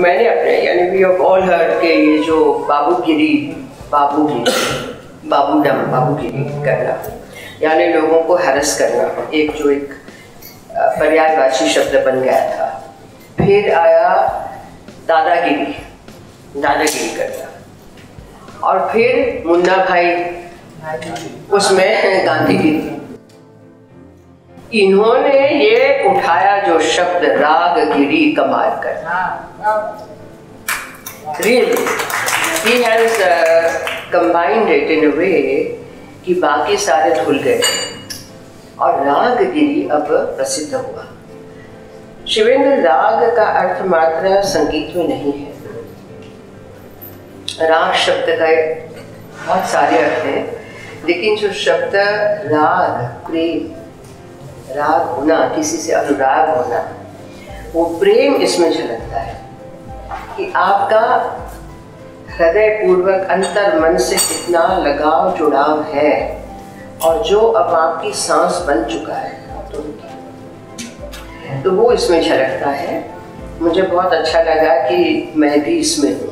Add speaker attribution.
Speaker 1: मैंने अपने यानी वी हैव ऑल हर्ड के ये जो बाबूगिरी करना, यानी लोगों को हैरेस करना, एक पर्यायवाची शब्द बन गया था। फिर आया दादागिरी करना, और फिर मुन्ना भाई, उसमें गांधीगिरी। इन्होंने ये उठाया जो शब्द रागगिरी कमाल करना, really he has combined it in a way कि बाकी सारे धुल गए और रागगिरी अब प्रसिद्ध हुआ। शिवेंद्र, राग का अर्थ मात्र संगीत में नहीं है। राग शब्द का बहुत सारे अर्थ हैं, लेकिन जो शब्द राग, प्रेम, राग होना, किसी से अनुराग होना, वो प्रेम इसमें झलकता है कि आपका हृदय पूर्वक अंतर मन से कितना लगाव जुड़ाव है, और जो अब आपकी सांस बन चुका है तो वो इसमें झलकता है। मुझे बहुत अच्छा लगा कि मैं भी इसमें हूँ।